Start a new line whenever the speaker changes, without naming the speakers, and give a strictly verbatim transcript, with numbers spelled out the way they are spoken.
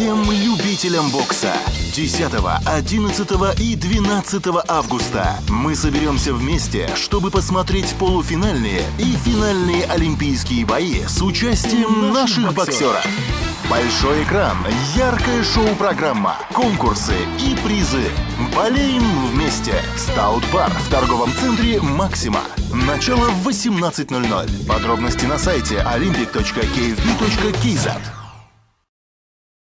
всем любителям бокса. десятого, одиннадцатого и двенадцатого августа мы соберемся вместе, чтобы посмотреть полуфинальные и финальные олимпийские бои с участием наших боксеров. Большой экран, яркая шоу-программа, конкурсы и призы. Болеем вместе. Стаут-бар в торговом центре «Максима». Начало в восемнадцать ноль ноль. Подробности на сайте olympic точка кей эф би точка кей зет.